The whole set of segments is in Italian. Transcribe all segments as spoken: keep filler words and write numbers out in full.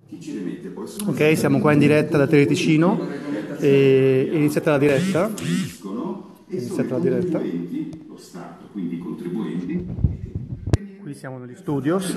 Ok, siamo qua in diretta da Teleticino, e è iniziata la diretta, è iniziata la diretta. Qui siamo negli studios,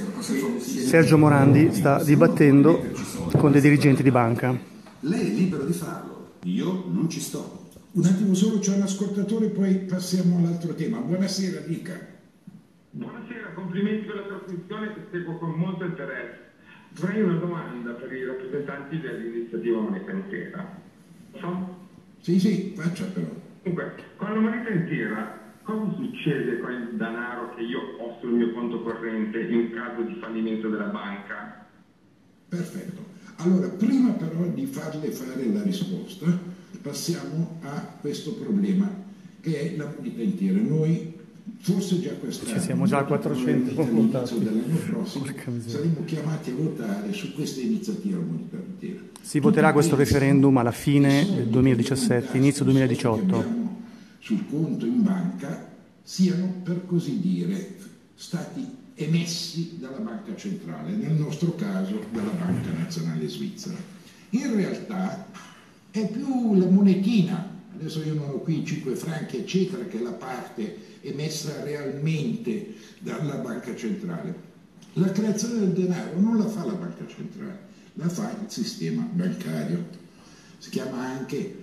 Sergio Morandi sta dibattendo con dei dirigenti di banca. Lei è libero di farlo, io non ci sto. Un attimo solo, c'è un ascoltatore, poi passiamo all'altro tema. Buonasera, dica. Buonasera, complimenti per la trasmissione che seguo con molto interesse. Avrei una domanda per i rappresentanti dell'iniziativa Moneta Intera. So? Sì, sì, faccia però. Dunque, con la moneta intera, cosa succede con il denaro che io ho sul mio conto corrente in caso di fallimento della banca? Perfetto. Allora, prima però di farle fare la risposta, passiamo a questo problema, che è la moneta intera. Noi, forse già quest'anno, ci siamo già a quattrocento all'inizio dell'anno prossimo, saremo chiamati a votare su questa iniziativa moneta intera. Si voterà questo referendum alla fine del duemiladiciassette, inizio duemiladiciotto. Che abbiamo sul conto in banca siano, per così dire, stati emessi dalla banca centrale, nel nostro caso dalla Banca Nazionale Svizzera. In realtà è più la monetina, adesso io non ho qui i cinque franchi eccetera, che è la parte emessa realmente dalla banca centrale. La creazione del denaro non la fa la banca centrale, la fa il sistema bancario. Si chiama anche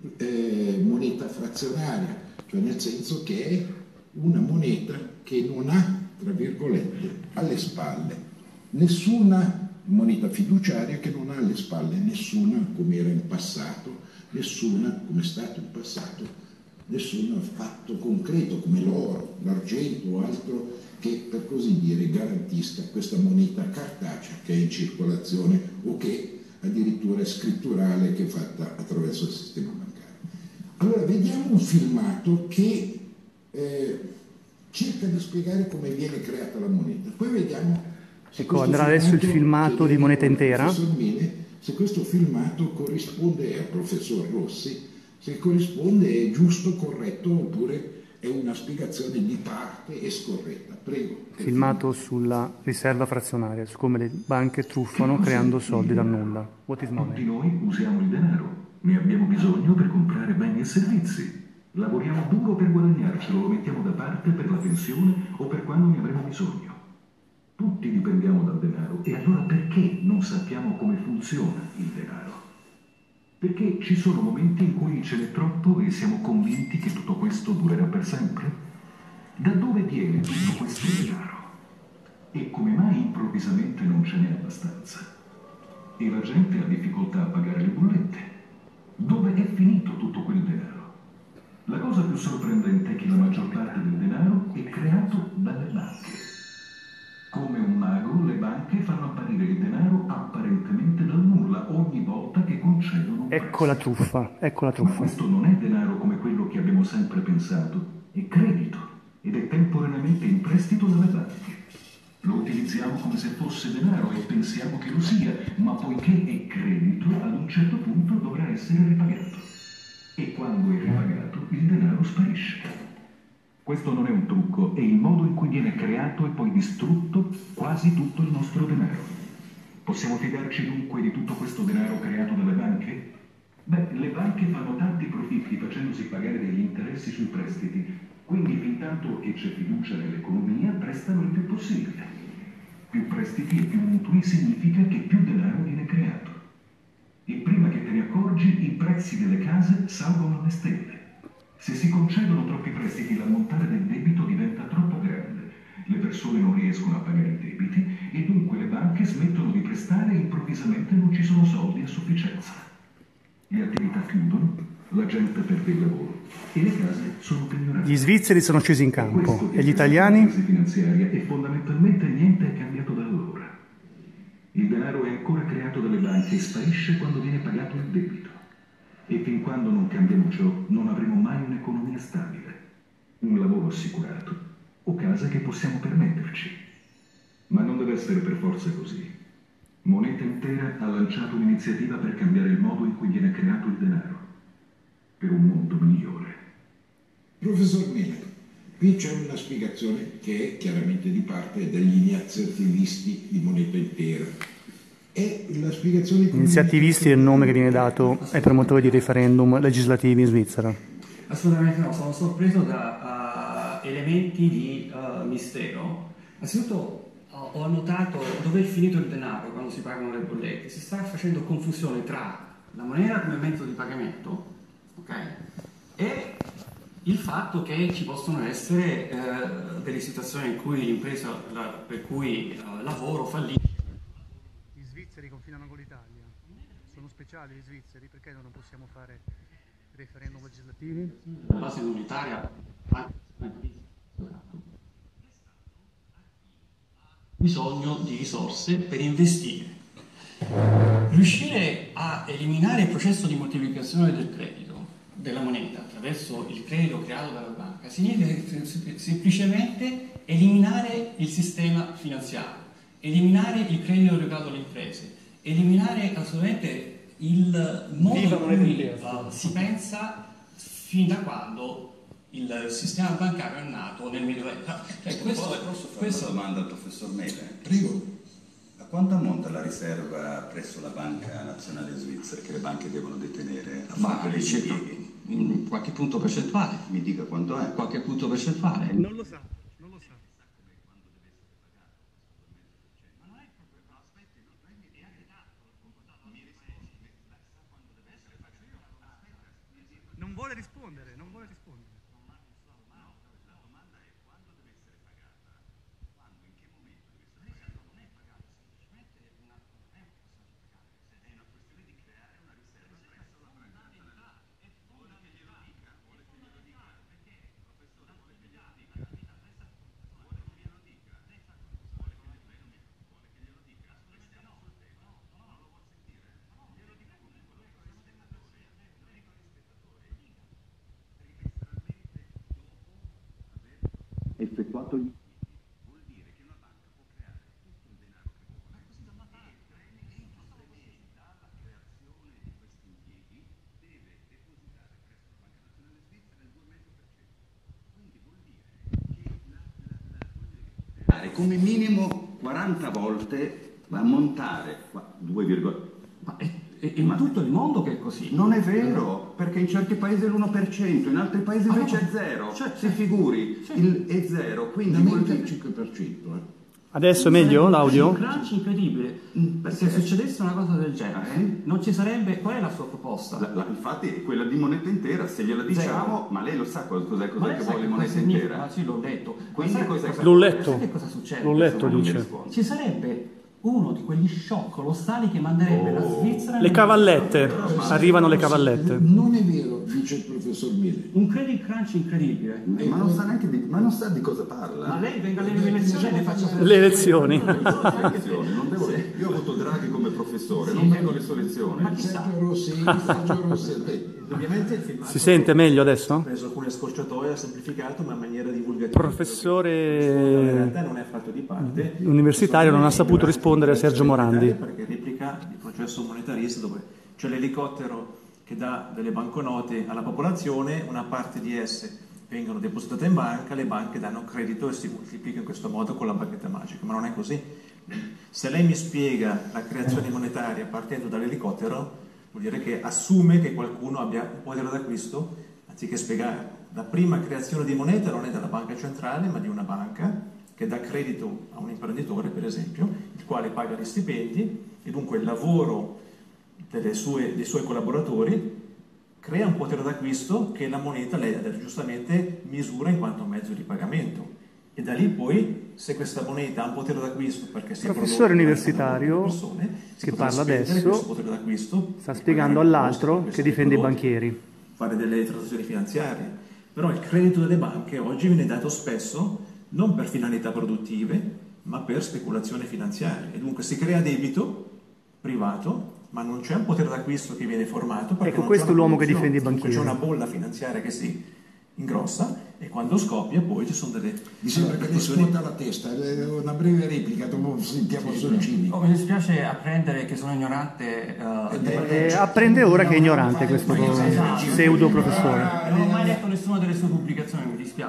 eh, moneta frazionaria, cioè nel senso che è una moneta che non ha, tra virgolette, alle spalle nessuna moneta fiduciaria, che non ha alle spalle nessuna, come era in passato, nessuna, come è stato in passato, nessun fatto concreto come l'oro, l'argento o altro che, per così dire, garantisca questa moneta cartacea che è in circolazione o che addirittura è scritturale, che è fatta attraverso il sistema bancario. Allora, vediamo un filmato che eh, cerca di spiegare come viene creata la moneta. Poi vediamo. Ecco, andrà adesso il filmato di Moneta Intera. Se questo filmato corrisponde al professor Rossi, se corrisponde, è giusto, corretto, oppure è una spiegazione di parte e scorretta. Prego. Filmato sulla riserva frazionaria, su come le banche truffano creando soldi dal nulla. What is money? Tutti noi usiamo il denaro, ne abbiamo bisogno per comprare beni e servizi. Lavoriamo duro per guadagnarcelo, lo mettiamo da parte per la pensione o per quando ne avremo bisogno. Tutti dipendiamo dal denaro, e allora perché non sappiamo come funziona il denaro? Perché ci sono momenti in cui ce n'è troppo e siamo convinti che tutto questo durerà per sempre? Da dove viene tutto questo denaro? E come mai improvvisamente non ce n'è abbastanza? E la gente ha difficoltà a pagare le bollette? Dove è finito tutto quel denaro? La cosa più sorprendente è che la maggior parte del denaro è creato dalle banche. Come un mago, le banche fanno apparire il denaro apparentemente dal nulla ogni volta che concedono un Ecco la truffa, ecco la truffa. Ma questo non è denaro come quello che abbiamo sempre pensato, è credito ed è temporaneamente in prestito dalle banche. Lo utilizziamo come se fosse denaro e pensiamo che lo sia, ma poiché è credito, ad un certo punto dovrà essere ripagato. E quando è ripagato, il denaro sparisce. Questo non è un trucco, è il modo in cui viene creato e poi distrutto quasi tutto il nostro denaro. Possiamo fidarci dunque di tutto questo denaro creato dalle banche? Beh, le banche fanno tanti profitti facendosi pagare degli interessi sui prestiti, quindi fin tanto che c'è fiducia nell'economia prestano il più possibile. Più prestiti e più mutui significa che più denaro viene creato. E prima che te ne accorgi, i prezzi delle case salgono alle stelle. Se si concedono troppi prestiti, l'ammontare del debito diventa troppo grande. Le persone non riescono a pagare i debiti e dunque le banche smettono di prestare e improvvisamente non ci sono soldi a sufficienza. Le attività chiudono, la gente perde il lavoro e le case sono pignorate. Gli svizzeri sono scesi in campo e gli italiani? La crisi finanziaria e fondamentalmente niente è cambiato da allora. Il denaro è ancora creato dalle banche e sparisce quando viene pagato il debito. E fin quando non cambiamo ciò, non avremo mai un'economia stabile, un lavoro assicurato o case che possiamo permetterci. Ma non deve essere per forza così. Moneta Intera ha lanciato un'iniziativa per cambiare il modo in cui viene creato il denaro, per un mondo migliore. Professor Mele, qui c'è una spiegazione che è chiaramente di parte degli iniziativisti di Moneta Intera. E la spiegazione Iniziativisti è il nome che viene dato ai promotori di referendum legislativi in Svizzera. Assolutamente no, sono sorpreso da uh, elementi di uh, mistero. Anzitutto uh, ho notato dove è finito il denaro quando si pagano le bollette. Si sta facendo confusione tra la moneta come mezzo di pagamento, ok? E il fatto che ci possono essere uh, delle situazioni in cui l'impresa la, per cui uh, lavoro fallisce. Gli svizzeri confinano con l'Italia. Sono speciali gli svizzeri, perché non possiamo fare referendum legislativi? La base unitaria ha bisogno di risorse per investire. Riuscire a eliminare il processo di moltiplicazione del credito, della moneta, attraverso il credito creato dalla banca, significa semplicemente eliminare il sistema finanziario, eliminare il credito erogato alle imprese, eliminare assolutamente il modo in cui uh, si pensa fin da quando il sistema bancario è nato nel Medioevo. Cioè, questo, posso fare questo... una domanda al professor Mele? Prego. A quanto ammonta la riserva presso la Banca Nazionale Svizzera che le banche devono detenere a fronte degli impieghi? In qualche punto percentuale. Mi dica quanto è? Qualche punto percentuale. Non lo sa, non lo sa. Non vuole rispondere, non vuole rispondere. Effettuato il... vuol dire che una banca può creare tutto il denaro che vuole, ma così da matare dalla creazione di questi impieghi deve depositare presso la Banca Nazionale Svizzera il due virgola cinque per cento. Quindi vuol dire che la, la, la, vuol dire che può creare come minimo quaranta volte va a montare due, ma è, è in tutto il mondo che è così. Non è vero, perché in certi paesi è l'uno per cento, in altri paesi invece ah, è zero. Cioè, si figuri, sì. il, è zero, quindi vuol dire il cinque per cento. Eh. Adesso è meglio l'audio? Un crunch incredibile. Se succedesse una cosa del genere, eh? non ci sarebbe. Qual è la sua proposta? La, la, infatti, quella di moneta intera, se gliela diciamo, zero. Ma lei lo sa cos'è, cos'è, cos'è che vuole moneta intera? Ma sì, l'ho letto. Quindi cos'è L'ho letto. Che cosa succede? L'ho letto, dice. Ci sarebbe uno di quegli shock colossali che manderebbe oh. la Svizzera... Le cavallette, arrivano le cavallette. Non è vero, dice il professor Mele. Un credit crunch incredibile. Eh, ma, non sa neanche di, ma non sa di cosa parla. Ma lei venga alle elezioni e le faccia... Le elezioni. Non devo, io ho avuto Draghi come professore, sì, non vengo alle sue lezioni. Ma chissà. Sergio Rossi, Sergio Rossi. Ovviamente il filmato si sente meglio adesso? Ha preso alcune scorciatoie, ha semplificato, ma in maniera divulgativa. Professore in realtà non è affatto di parte. Universitario non ha saputo rispondere a Sergio Morandi. Perché replica il processo monetarista dove c'è l'elicottero che dà delle banconote alla popolazione, una parte di esse vengono depositate in banca, le banche danno credito e si moltiplica in questo modo con la bacchetta magica, ma non è così. Se lei mi spiega la creazione monetaria partendo dall'elicottero, vuol dire che assume che qualcuno abbia un potere d'acquisto anziché spiegarlo. La prima creazione di moneta non è della banca centrale, ma di una banca che dà credito a un imprenditore, per esempio, il quale paga gli stipendi e dunque il lavoro delle sue, dei suoi collaboratori crea un potere d'acquisto che la moneta lei giustamente misura in quanto mezzo di pagamento. E da lì poi, se questa moneta ha un potere d'acquisto perché si professore universitario persone, che parla adesso sta spiegando all'altro che difende i banchieri. Fare delle transazioni finanziarie. Però il credito delle banche oggi viene dato spesso non per finalità produttive, ma per speculazione finanziaria. E dunque si crea debito privato, ma non c'è un potere d'acquisto che viene formato. Ecco, questo è l'uomo che difende i banchieri. C'è una bolla finanziaria che si ingrossa e quando scoppia poi ci sono delle... Mi sembra che gli scuota la testa, una breve replica, dopo sentiamo Soncini. Oh, mi dispiace apprendere che sono ignorante. Uh, eh, eh, apprende ora che è ignorante questo pseudo professore. Non ho mai letto nessuna delle sue pubblicazioni, mi dispiace.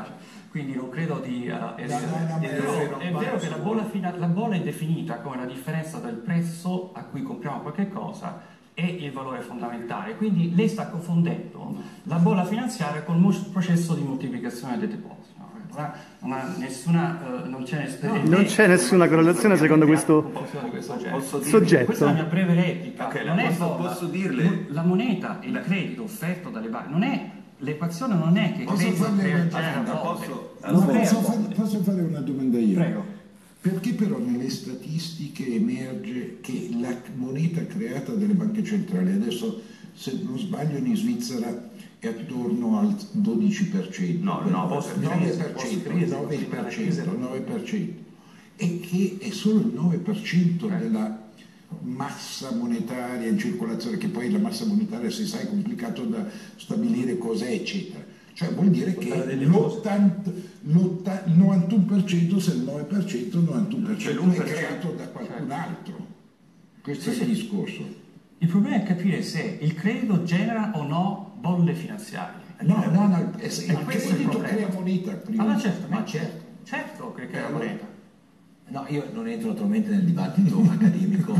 quindi non credo di... Uh, no, no, è, vero, è vero che la bolla, la bolla è definita come la differenza del prezzo a cui compriamo qualche cosa e il valore fondamentale, quindi lei sta confondendo la bolla finanziaria con il processo di moltiplicazione dei depositi. Non, ha nessuna, uh, non c'è no, non c'è nessuna correlazione secondo questo, questo soggetto. Questa è la mia breve replica. Okay, non posso, è bolla, posso dirle? La moneta e il credito offerto dalle banche non è, l'equazione non è che posso credito farle genera una, posso, no, posso, fare, posso fare una domanda io? Prego. Perché però nelle statistiche emerge che la moneta creata dalle banche centrali, adesso se non sbaglio in Svizzera è attorno al dodici per cento, no, no, nove per cento, nove per cento, nove per cento, e che è solo il nove per cento della massa monetaria in circolazione, che poi la massa monetaria, se sai, è complicato da stabilire cos'è, eccetera. Cioè vuol dire che l'ottanta, l'ottanta, il novantuno per cento, se il nove per cento, il novantuno per cento è creato da qualcun altro. Questo è il discorso. Il problema è capire se il credito genera o no bolle finanziarie. No, no, no, è, il credito crea moneta prima. Allora certo, ma certo, certo che crea moneta. No, io non entro naturalmente nel dibattito accademico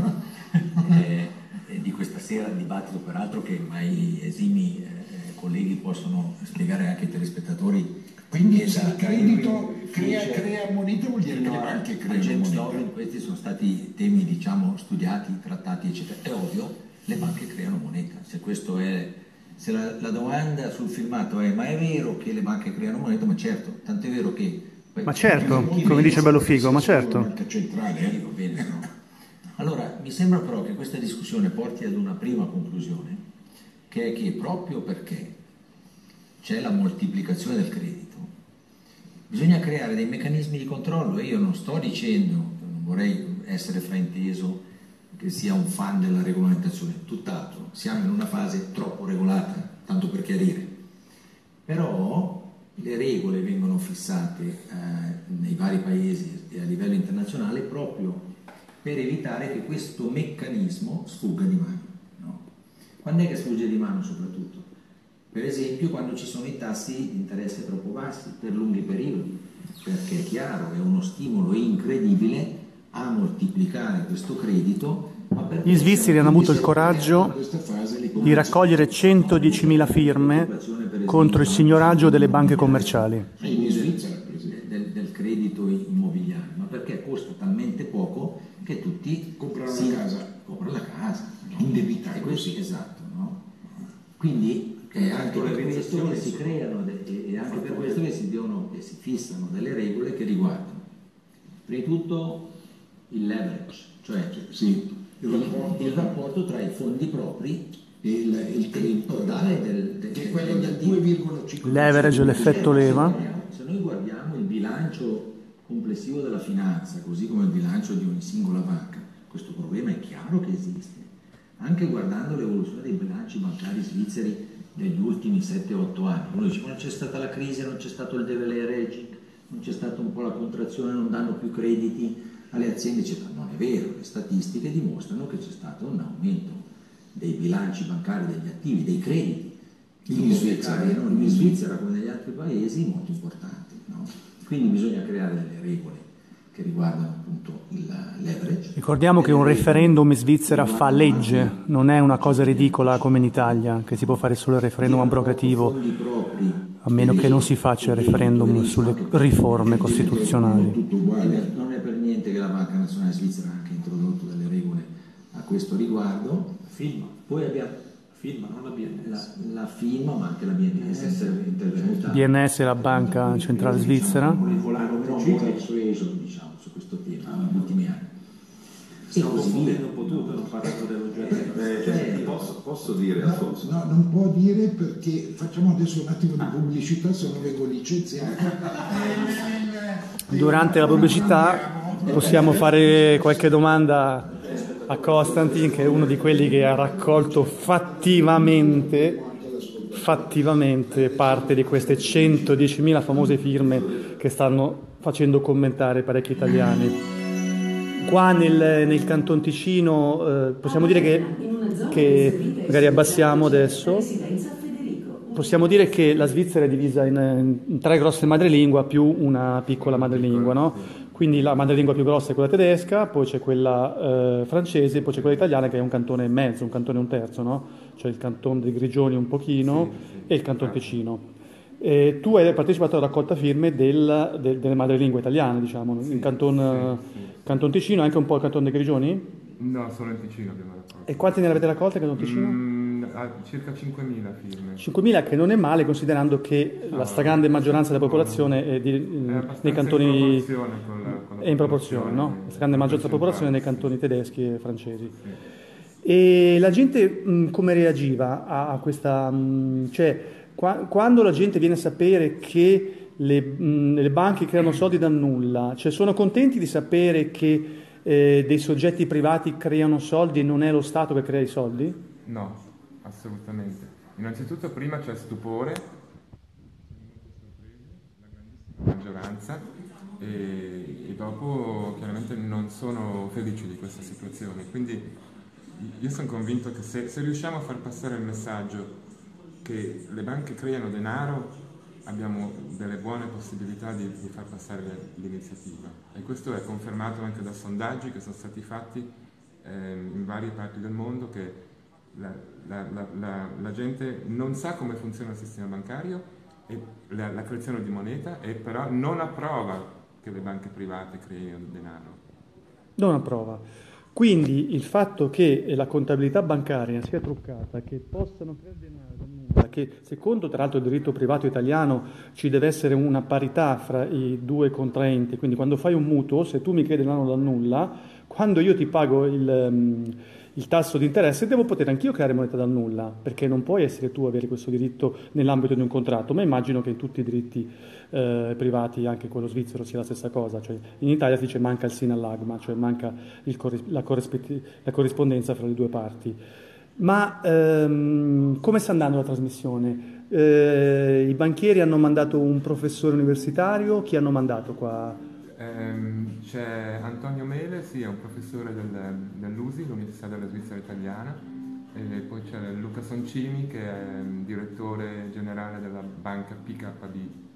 eh, eh, di questa sera, il dibattito peraltro che mai esimi eh, colleghi possono spiegare anche ai telespettatori. Quindi se il credito crea, crea moneta vuol dire che le banche creano moneta. Questi sono stati temi, diciamo, studiati, trattati, eccetera. È ovvio, le banche creano moneta. Se questo è, se la, la domanda sul filmato è ma è vero che le banche creano moneta? Ma certo, tanto è vero che... Ma certo, come dice Bellofigo, ma certo. La banca centrale, eh? Va bene, no? Allora, mi sembra però che questa discussione porti ad una prima conclusione, che è che proprio perché c'è la moltiplicazione del credito, bisogna creare dei meccanismi di controllo. E io non sto dicendo, non vorrei essere frainteso, che sia un fan della regolamentazione, tutt'altro, siamo in una fase troppo regolata, tanto per chiarire. Però le regole vengono fissate eh, nei vari paesi e a livello internazionale proprio per evitare che questo meccanismo sfugga di mano. No? Quando è che sfugge di mano soprattutto? Per esempio quando ci sono i tassi di interesse troppo bassi per lunghi periodi, perché è chiaro, è uno stimolo incredibile a moltiplicare questo credito. Ma gli svizzeri hanno avuto il coraggio di raccogliere centodiecimila firme contro il signoraggio delle banche commerciali. In Svizzera, del, del credito immobiliare, ma perché costa talmente poco che tutti comprano si, la casa, comprano la casa, no? indebitati. E questo, esatto, no? Quindi è anche per questo che si creano e anche per questo che si devono e si fissano delle regole che riguardano prima di tutto il leverage, cioè sì, il, il, rapporto, il rapporto tra i fondi propri e il, il credito totale del, del, che è quello del due virgola cinque. Leverage, l'effetto leva. Se noi guardiamo il bilancio complessivo della finanza, così come il bilancio di ogni singola banca, questo problema è chiaro che esiste. Anche guardando l'evoluzione dei bilanci bancari svizzeri negli ultimi sette otto anni, uno dice ma non c'è stata la crisi, non c'è stato il deleveraging, non c'è stata un po' la contrazione, non danno più crediti alle aziende, eccetera. Non è vero, le statistiche dimostrano che c'è stato un aumento dei bilanci bancari, degli attivi, dei crediti in Svizzera, in Svizzera come negli altri paesi molto importanti, no? Quindi bisogna creare delle regole che riguardano appunto il leverage. Ricordiamo che un referendum in Svizzera fa legge, non è una cosa ridicola come in Italia, che si può fare solo il referendum abrogativo, a meno che non si faccia il referendum sulle riforme costituzionali. Non è per niente che la Banca Nazionale Svizzera ha anche introdotto delle regole a questo riguardo. Firma. Poi abbiamo firma, non la B N S. La, la firma, ma anche la B N S è intervenuta. B N S è la Banca Centrale Svizzera. Un po' persuaso, diciamo, su questo tema negli ultimi anni. Sì, non ho potuto, non parlato dell'oggetto. Eh, cioè, posso, posso dire, Alfonso? No, non può dire perché facciamo adesso un attimo di pubblicità, se no vengo licenziato. Durante la pubblicità possiamo fare qualche domanda a Costantin, che è uno di quelli che ha raccolto fattivamente, fattivamente parte di queste centodiecimila famose firme che stanno facendo commentare parecchi italiani. Qua nel, nel Canton Ticino eh, possiamo dire che, che magari abbassiamo adesso. possiamo dire che la Svizzera è divisa in, in tre grosse madrelingua più una piccola madrelingua, no? Quindi la madrelingua più grossa è quella tedesca, poi c'è quella eh, francese, poi c'è quella italiana che è un cantone e mezzo, un cantone e un terzo, no? Cioè il cantone dei Grigioni un pochino sì, sì, e il cantone Ticino. E tu hai partecipato alla raccolta firme del, del, delle madrelingue italiane, diciamo, sì, in canton, sì, sì. Canton Ticino, anche un po' il canton dei Grigioni? No, solo in Ticino abbiamo raccolto. E quanti ne avete raccolte in canton Ticino? Mm, circa cinquemila firme. cinquemila, che non è male considerando che no, la stragrande maggioranza della popolazione è, di, è nei cantoni... In proporzione con la, con la è in proporzione, no? La stragrande maggioranza della popolazione è nei cantoni tedeschi e francesi. Sì. E la gente mh, come reagiva a, a questa... Mh, cioè, qua, quando la gente viene a sapere che le, mh, le banche creano soldi dal nulla, cioè sono contenti di sapere che eh, dei soggetti privati creano soldi e non è lo Stato che crea i soldi? No, assolutamente. Innanzitutto prima c'è stupore, la grandissima maggioranza, e, e dopo chiaramente non sono felici di questa situazione. Quindi io sono convinto che se, se riusciamo a far passare il messaggio che le banche creano denaro, abbiamo delle buone possibilità di, di far passare l'iniziativa. E questo è confermato anche da sondaggi che sono stati fatti eh, in varie parti del mondo, che la, la, la, la, la gente non sa come funziona il sistema bancario e la, la creazione di moneta, e però non approva che le banche private creino denaro. Non approva. Quindi il fatto che la contabilità bancaria sia truccata, che possano creare denaro da nulla, che secondo tra l'altro il diritto privato italiano ci deve essere una parità fra i due contraenti, quindi quando fai un mutuo, se tu mi credi denaro da nulla, quando io ti pago il, um, il tasso di interesse devo poter anch'io creare moneta dal nulla, perché non puoi essere tu a avere questo diritto nell'ambito di un contratto, ma immagino che in tutti i diritti eh, privati, anche quello svizzero, sia la stessa cosa. Cioè, in Italia si dice manca il sinallagma, cioè manca il corris- la, corrisp- la corrispondenza fra le due parti. Ma ehm, come sta andando la trasmissione? Eh, I banchieri hanno mandato un professore universitario, chi hanno mandato qua? Um, c'è Antonio Mele, sì, è un professore del, dell'U S I, l'Università della Svizzera Italiana, e poi c'è Luca Soncini che è direttore generale della banca P K B.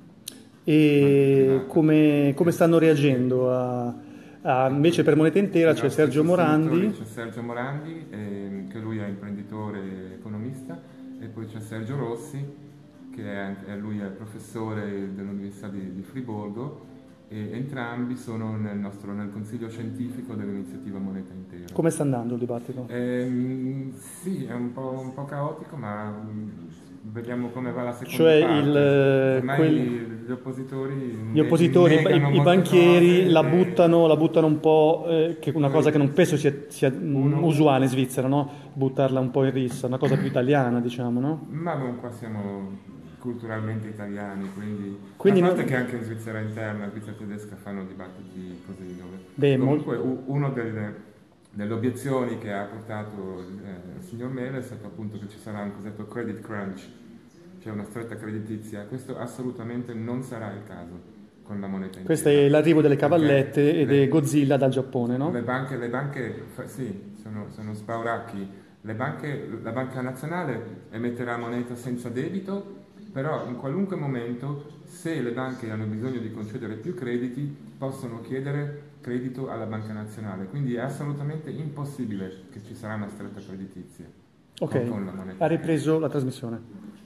E come, come stanno reagendo? A, a, invece per moneta intera c'è Sergio Morandi. C'è Sergio Morandi, eh, che lui è imprenditore e economista, e poi c'è Sergio Rossi, che è, è lui è professore dell'Università di, di Friburgo, e entrambi sono nel nostro nel consiglio scientifico dell'iniziativa Moneta Intera. Come sta andando il dibattito? Ehm, sì, è un po', un po' caotico, ma vediamo come va la seconda cioè parte. Il, Ormai quel... gli oppositori, gli oppositori i, i banchieri la buttano, la buttano un po', eh, che è una cosa che non penso sia, sia uno, usuale in Svizzera, no? Buttarla un po' in rissa, una cosa più italiana, diciamo, no? Ma non, qua siamo culturalmente italiani, quindi, quindi a parte non... che anche in Svizzera interna, in Svizzera tedesca fanno dibattiti così, dove Beh, comunque molto... una delle, delle obiezioni che ha portato eh, il signor Mele è stato appunto che ci sarà un cosiddetto credit crunch, cioè una stretta creditizia. Questo assolutamente non sarà il caso con la moneta intera. Questo è l'arrivo delle cavallette e le, di Godzilla dal Giappone, no? Le banche, le banche sì, sono, sono spauracchi. Le banche, la banca nazionale emetterà moneta senza debito, però in qualunque momento, se le banche hanno bisogno di concedere più crediti, possono chiedere credito alla banca nazionale. Quindi è assolutamente impossibile che ci sarà una stretta creditizia. Ok, con la moneta. Ha ripreso la trasmissione.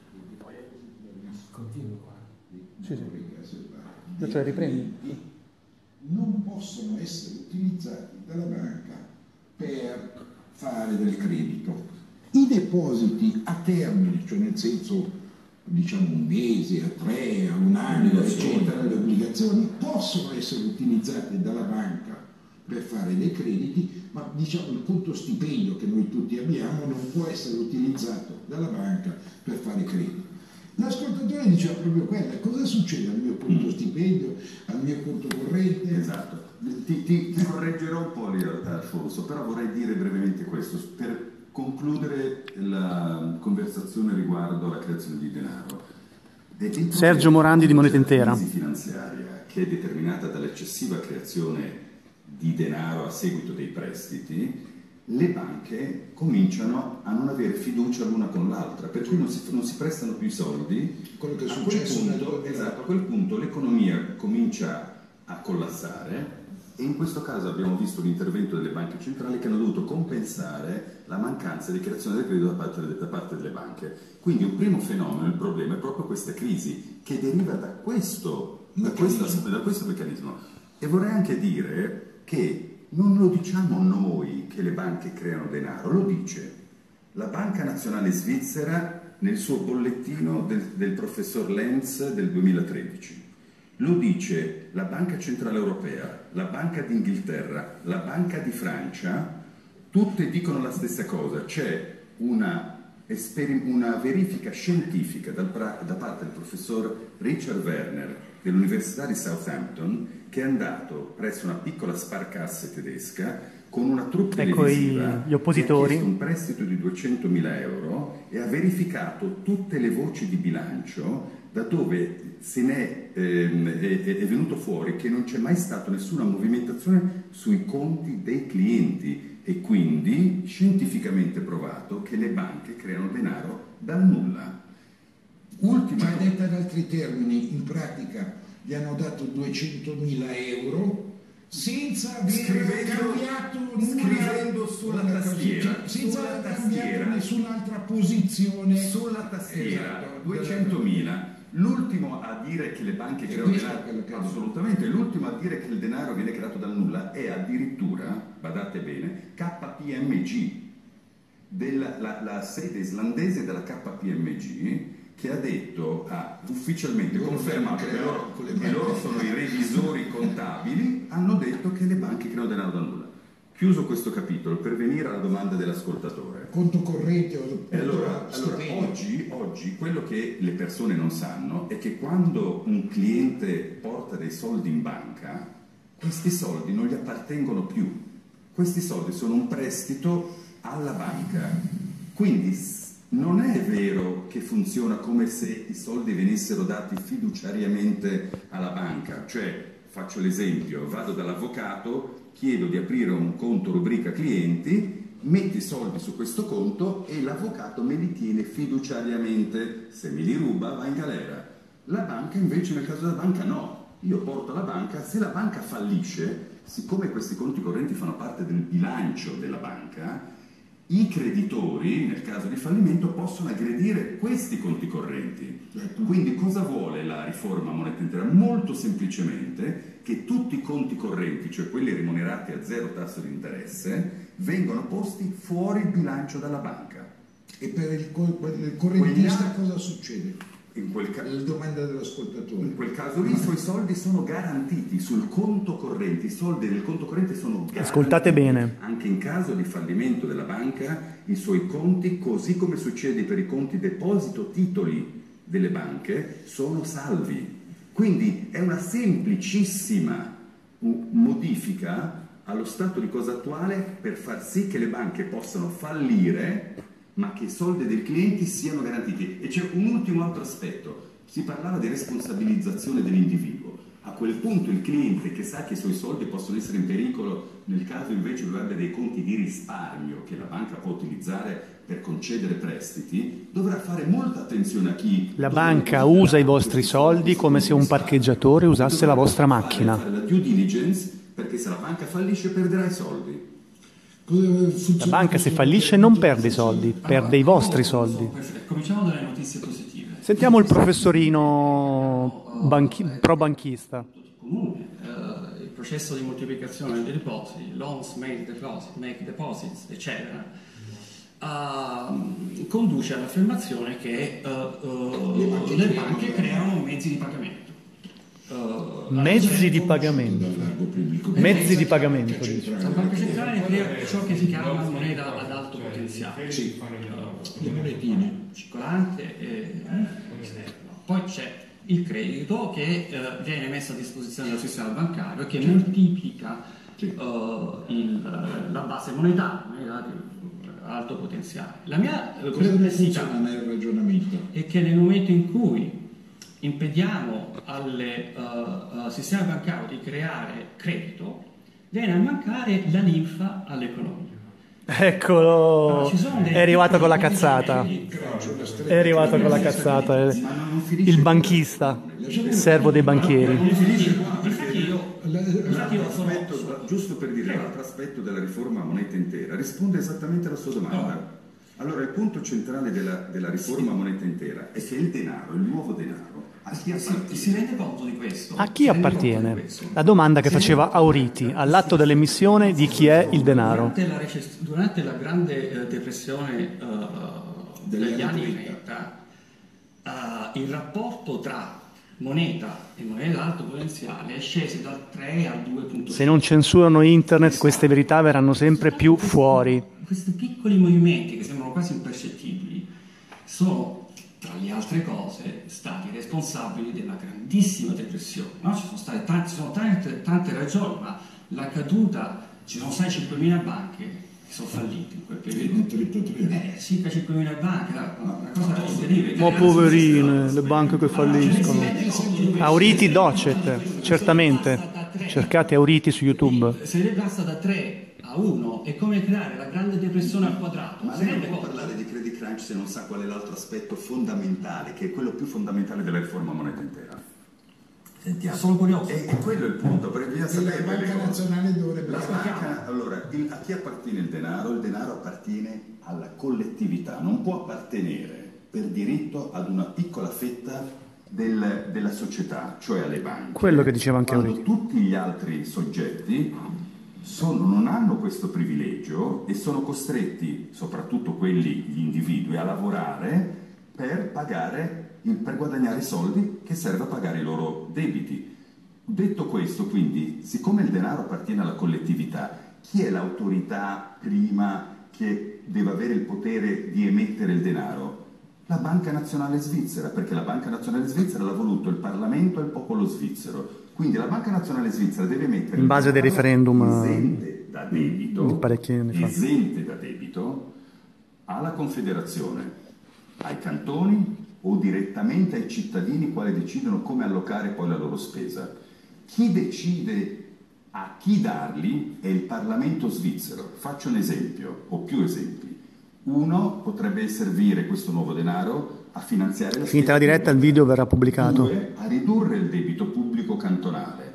Continui qua. Sì, sì. Cioè riprendi. Non possono essere utilizzati dalla banca per fare del credito. I depositi a termine, cioè nel senso diciamo un mese, a tre, a un anno, eccetera, le obbligazioni possono essere utilizzate dalla banca per fare dei crediti, ma diciamo il conto stipendio che noi tutti abbiamo non può essere utilizzato dalla banca per fare crediti. L'ascoltatore diceva proprio quella: cosa succede al mio conto stipendio, al mio conto corrente? Esatto, ti, ti, ti correggerò un po' in realtà, Alfonso, però vorrei dire brevemente questo, per concludere la conversazione riguardo alla creazione di denaro. Sergio Morandi di Moneta Intera. La crisi finanziaria, che è determinata dall'eccessiva creazione di denaro a seguito dei prestiti, le banche cominciano a non avere fiducia l'una con l'altra, per cui non si, non si prestano più i soldi. Quello che è a successo quel punto, nel... esatto, a quel punto l'economia comincia a collassare e in questo caso abbiamo visto l'intervento delle banche centrali che hanno dovuto compensare la mancanza di creazione del credito da parte, da parte delle banche. Quindi un primo fenomeno, il problema, è proprio questa crisi che deriva da questo, da questo, da questo meccanismo. E vorrei anche dire che non lo diciamo noi che le banche creano denaro, lo dice la Banca Nazionale Svizzera nel suo bollettino del, del professor Lenz del duemilatredici. Lo dice la Banca Centrale Europea, la Banca d'Inghilterra, la Banca di Francia, tutte dicono la stessa cosa. C'è una, una verifica scientifica dal, da parte del professor Richard Werner dell'Università di Southampton, che è andato presso una piccola sparcasse tedesca con una troupe ecco televisiva, gli oppositori, ha chiesto un prestito di duecentomila euro e ha verificato tutte le voci di bilancio da dove se n'è ehm, è, è venuto fuori che non c'è mai stata nessuna movimentazione sui conti dei clienti e quindi scientificamente provato che le banche creano denaro dal nulla. Ultima... Cioè, detta in altri termini, in pratica gli hanno dato duecentomila euro senza aver scrivendo, cambiato nulla, scrivendo sulla tastiera, cioè, senza sulla aver tastiera, cambiato nessun'altra posizione sulla tastiera, esatto, duecentomila. L'ultimo a dire che le banche creano denaro, assolutamente, l'ultimo a dire che il denaro viene creato dal nulla è addirittura, badate bene, K P M G, della, la, la sede islandese della K P M G, che ha detto, ha ufficialmente confermato che loro, che loro sono i revisori contabili, hanno detto che le banche creano denaro dal nulla. Chiuso questo capitolo, per venire alla domanda dell'ascoltatore. Conto corrente o e allora, allora oggi, oggi quello che le persone non sanno è che quando un cliente porta dei soldi in banca, questi soldi non gli appartengono più. Questi soldi sono un prestito alla banca. Quindi non è vero che funziona come se i soldi venissero dati fiduciariamente alla banca. Cioè, faccio l'esempio, vado dall'avvocato, chiedo di aprire un conto rubrica clienti, metti i soldi su questo conto e l'avvocato me li tiene fiduciariamente. Se me li ruba va in galera. La banca invece, nel caso della banca, no. Io porto alla banca, se la banca fallisce, siccome questi conti correnti fanno parte del bilancio della banca, i creditori, nel caso di fallimento, possono aggredire questi conti correnti. Quindi cosa vuole la riforma moneta intera? Molto semplicemente che tutti i conti correnti, cioè quelli remunerati a zero tasso di interesse, vengano posti fuori il bilancio dalla banca. E per il, il correntista cosa succede? In quel, ca- la domanda dell'ascoltatore. In quel caso lì i suoi soldi sono garantiti sul conto corrente, i soldi del conto corrente sono garantiti. Ascoltate bene. Anche in caso di fallimento della banca, i suoi conti, così come succede per i conti deposito titoli delle banche, sono salvi. Quindi è una semplicissima modifica allo stato di cosa attuale per far sì che le banche possano fallire ma che i soldi dei clienti siano garantiti. E c'è un ultimo altro aspetto, si parlava di responsabilizzazione dell'individuo. A quel punto il cliente che sa che i suoi soldi possono essere in pericolo nel caso invece lui abbia dei conti di risparmio che la banca può utilizzare per concedere prestiti, dovrà fare molta attenzione a chi... La banca usa i vostri soldi come se un parcheggiatore usasse la vostra macchina. Fare la due diligence, perché se la banca fallisce perderà i soldi. La banca se fallisce non perde i soldi, perde i vostri soldi. Cominciamo dalle notizie positive. Sentiamo il professorino banchi- pro banchista. Comune, uh, il processo di moltiplicazione dei depositi, loans make deposit, make deposits, eccetera, uh, conduce all'affermazione che uh, uh, le, banche le banche creano mezzi di pagamento. Uh, mezzi di pagamento mezzi di pagamento la banca centrale crea ciò che si chiama moneta ad alto potenziale, sì, uh, le monetine circolante e esterno. Poi c'è il credito che uh, viene messo a disposizione del sistema bancario e che moltiplica uh, il, la base monetaria, moneta di alto potenziale. La mia perplessità nel ragionamento è che nel momento in cui impediamo al uh, uh, sistema bancario di creare credito, viene a mancare la linfa all'economia. Eccolo, è arrivato con la cazzata, è arrivato con la cazzata, il banchista, il servo dei banchieri. Aspetto, giusto per dire l'altro aspetto della riforma moneta intera, risponde esattamente alla sua domanda. Allora, il punto centrale della, della riforma moneta intera è che il denaro, il nuovo denaro, a chi appartiene? Si rende conto di questo? A chi appartiene? La domanda che faceva Auriti all'atto dell'emissione di chi è il denaro. Durante la, recess- durante la grande eh, depressione uh, degli anni trenta, uh, il rapporto tra moneta e moneta alto potenziale è sceso dal tre al due virgola cinque. Se non censurano internet, queste verità verranno sempre più fuori. Questi piccoli movimenti che sembrano quasi impercettibili sono, tra le altre cose, stati responsabili della grandissima depressione. No? Ci sono state tante, ci sono tante, tante ragioni, ma la caduta, ci sono state cinquemila banche che sono fallite in quel periodo. Eh, circa cinquemila banche, una cosa incredibile. Ma poverine, le banche che falliscono. Auriti Docet, certamente. Cercate Auriti su YouTube. Se ne passa da tre a uno è come creare la grande depressione al quadrato. Ma lei non può parlare di credit crunch se non sa qual è l'altro aspetto fondamentale, che è quello più fondamentale della riforma moneta intera. Sentiamo. Sono curioso. E, e quello è il punto, perché bisogna sapere. La Banca Nazionale dovrebbe... La banca, allora, il, a chi appartiene il denaro? Il denaro appartiene alla collettività, non può appartenere per diritto ad una piccola fetta del, della società, cioè alle banche. Quello che diceva anche Quando Auriti. tutti gli altri soggetti sono, non hanno questo privilegio e sono costretti, soprattutto quelli, gli individui, a lavorare per pagare, per guadagnare soldi che serve a pagare i loro debiti. Detto questo, quindi, siccome il denaro appartiene alla collettività, chi è l'autorità prima che deve avere il potere di emettere il denaro? La Banca Nazionale Svizzera, perché la Banca Nazionale Svizzera l'ha voluto il Parlamento e il popolo svizzero. Quindi la Banca Nazionale Svizzera deve mettere In base dei referendum esente da debito, di parecchi anni fa. esente da debito alla Confederazione, ai cantoni o direttamente ai cittadini quali decidono come allocare poi la loro spesa. Chi decide a chi darli è il Parlamento svizzero. Faccio un esempio, o più esempi. Uno, potrebbe servire questo nuovo denaro a finanziare la Finita la diretta, il video verrà pubblicato. Due, a ridurre il debito pubblico cantonale.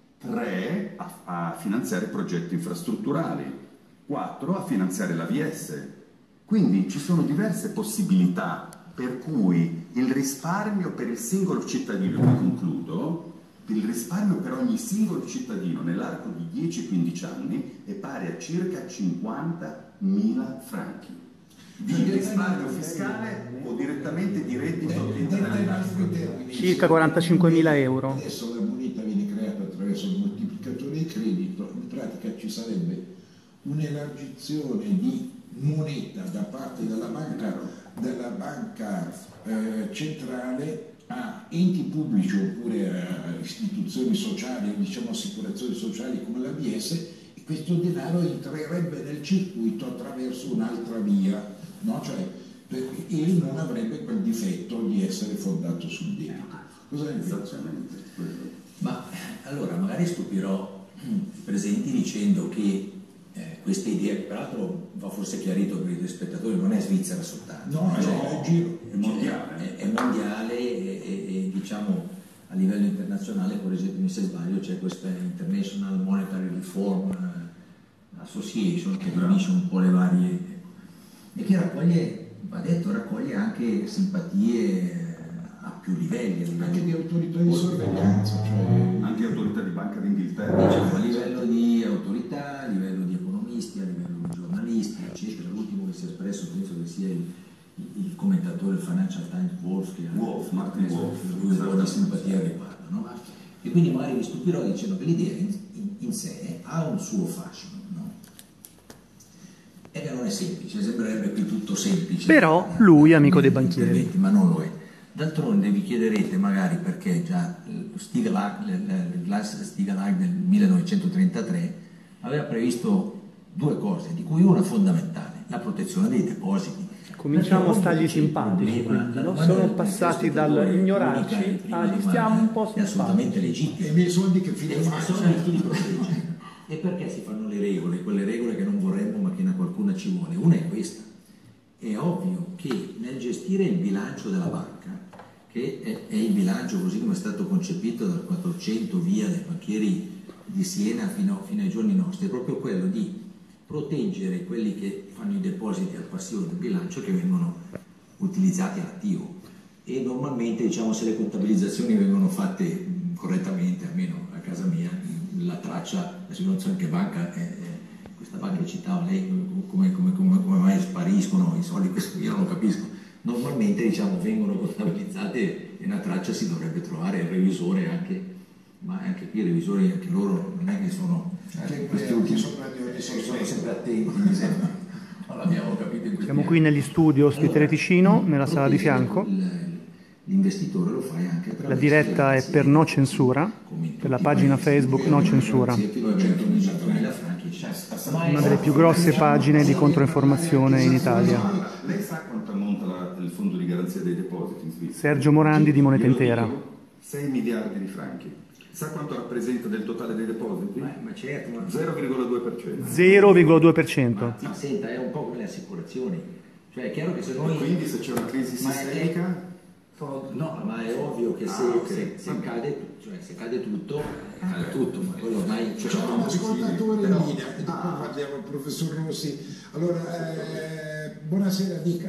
Tre, a, a finanziare progetti infrastrutturali. Quattro, a finanziare l'A V S. Quindi ci sono diverse possibilità per cui il risparmio per il singolo cittadino, e concludo, il risparmio per ogni singolo cittadino nell'arco di dieci quindici anni è pari a circa cinquantamila franchi. Di risparmio fiscale o direttamente di reddito che entra nelle tasche. Circa quarantacinquemila euro. Adesso la moneta viene creata attraverso il moltiplicatore di credito, in pratica ci sarebbe un'elargizione di moneta da parte della banca, della banca eh, centrale a enti pubblici oppure a istituzioni sociali, diciamo assicurazioni sociali come l'A B S, e questo denaro entrerebbe nel circuito attraverso un'altra via, no? Cioè, e non avrebbe quel difetto di essere fondato sul debito. Cosa ne Esattamente. Ma allora magari stupirò i presenti dicendo che eh, questa idea, che peraltro va forse chiarito per i telespettatori, non è svizzera soltanto, No, cioè, no, è giro. È mondiale. È, è mondiale e, e, e diciamo a livello internazionale, correggetemi se sbaglio, c'è questa International Monetary Reform Association che riunisce un po' le varie e che raccoglie, va detto, raccoglie anche simpatie a più livelli, a livello anche di autorità di sorveglianza, cioè... Anche autorità di Banca d'Inghilterra. diciamo, a livello di autorità, a livello di economisti, a livello di giornalisti, eccetera. L'ultimo che si è espresso penso che sia il, il commentatore del Financial Times Wolf, che Wolf, Martin Wolf, lui un po' di simpatia al riguardo, no? E quindi magari mi stupirò dicendo che l'idea in, in, in sé ha un suo fascino, no? E che non è semplice, sembrerebbe qui tutto semplice. Però lui è amico dei banchieri. Ma non lo è. D'altronde vi chiederete magari perché già Stiglitz, il Glass-Steagall del millenovecentotrentatré aveva previsto due cose, di cui una fondamentale, la protezione dei depositi. Cominciamo a stargli simpatici, quindi, no? Sono passati dall'ignorarci a gli stiamo un po' è assolutamente simpatici. legittimo. E i miei soldi che fine E fanno? sono chi li protegge. E perché si fanno le regole, quelle regole che non vorremmo ma che a qualcuna ci vuole? Una è questa: è ovvio che nel gestire il bilancio della banca, che è, è il bilancio così come è stato concepito dal quattrocento via dai banchieri di Siena fino, fino ai giorni nostri, è proprio quello di proteggere quelli che fanno i depositi al passivo del bilancio che vengono utilizzati all'attivo. E normalmente, diciamo, se le contabilizzazioni vengono fatte correttamente, almeno a casa mia, la traccia, la situazione che banca è, è questa banca che citava lei, come, come, come, come mai spariscono i soldi, questo io non lo capisco. Normalmente, diciamo, vengono contabilizzate e una traccia si dovrebbe trovare, il revisore anche, ma anche qui i revisori, anche loro non è che sono, Anche questi qui, ultimi sopra di ogni sono, sono segmento. sempre attenti, mi sembra. Non l'abbiamo capito in questi Siamo anni. qui negli studi ospite Allora, Ticino, nella sala di proteggere fianco. il- L'investitore lo fai anche attraverso La diretta è per No Censura, per la pagina Facebook No Censura. Una delle più grosse pagine di controinformazione in Italia. Lei sa quanto ammonta la- il fondo di garanzia dei depositi in Svizzera? Sergio Morandi di Moneta Glielo Intera. dico, sei miliardi di franchi. Sa quanto rappresenta del totale dei depositi? Ma, ma certo, ma, zero virgola due per cento. zero virgola due per cento. ma senta, è un po' come le assicurazioni. Cioè è chiaro che se noi... Quindi se c'è una crisi Ma è- sistemica... No, ma è ovvio che se, Ah, ok. se, se cade, cioè, se cade tutto, cade tutto, ma quello ormai... C'è Cioè, un ascoltatore in Però- linea e dopo parliamo al professor Rossi. Allora, eh, buonasera, dica.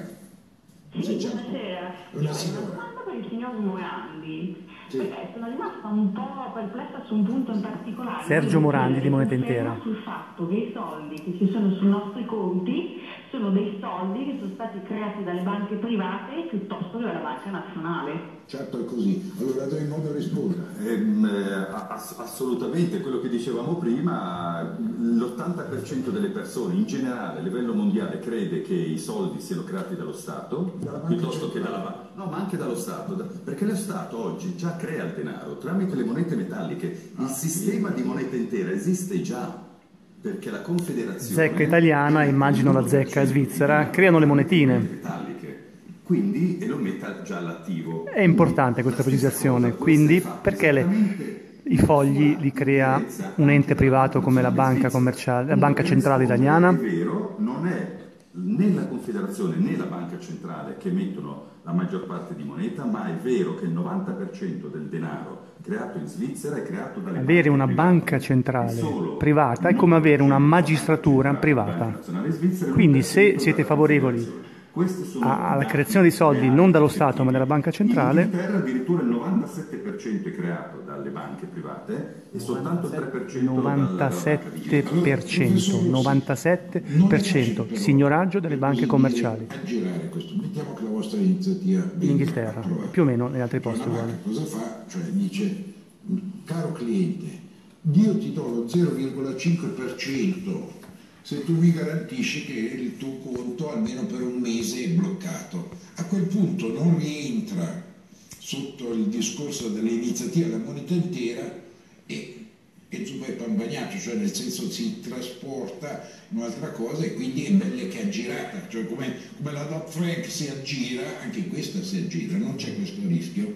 Sì, buonasera. Una Io ho signora. una domanda per il signor Morandi, Sì. perché sono rimasta un po' perplessa su un punto in particolare. Sergio Morandi di Moneta Conferma Intera. Sul fatto che i soldi che ci sono sui nostri conti sono dei soldi che sono stati creati dalle banche private piuttosto che dalla banca nazionale. Certo è così. Allora do in modo risponda. Ehm, eh, ass- assolutamente, quello che dicevamo prima, l'ottanta per cento delle persone in generale a livello mondiale crede che i soldi siano creati dallo Stato Dalla banca piuttosto che dalla banca. No, ma anche dallo Stato, da- perché lo Stato oggi già crea il denaro tramite le monete metalliche. Il sistema di moneta intera esiste già, perché la Confederazione... Zecca italiana, immagino la zecca svizzera, creano le monetine. metalliche. Quindi, e lo metta già all'attivo. È importante questa precisazione, quindi perché le- i fogli li crea un ente privato come la banca commerciale, la banca centrale italiana? È vero, non è né la Confederazione né la banca centrale che emettono la maggior parte di moneta, ma è vero che il novanta per cento del denaro creato in Svizzera è creato dalle Avere banche una private. banca centrale Solo privata è come avere una magistratura privata. Quindi se siete favorevoli Questi sono a- alla dati creazione di soldi reali, non dallo Stato ma dalla effettivi. banca centrale, In Inghilterra addirittura il novantasette per cento è creato dalle banche private e soltanto il tre per cento novantasette per cento, novantasette per cento signoraggio delle banche commerciali. Aggirare questo. Mettiamo che la vostra iniziativa venga In Inghilterra, approvata. più o meno negli altri Cioè, posti la uguali. banca cosa fa? Cioè dice, caro cliente, io ti do lo zero virgola cinque per cento se tu mi garantisci che il tuo conto almeno per un mese è bloccato. A quel punto non rientra sotto il discorso dell'iniziativa della moneta intera e che zuppa è pan bagnato, cioè nel senso si trasporta in un'altra cosa e quindi è belle che è aggirata, cioè come, come la Dodd-Frank si aggira, anche questa si aggira, non c'è questo rischio.